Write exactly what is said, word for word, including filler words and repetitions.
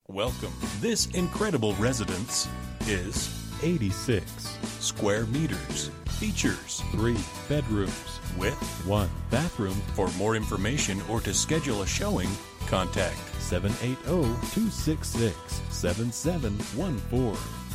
Welcome. This incredible residence is eighty-six square meters. Features three bedrooms with one bathroom. For more information or to schedule a showing, contact seven eight zero, two six six, seven seven one four.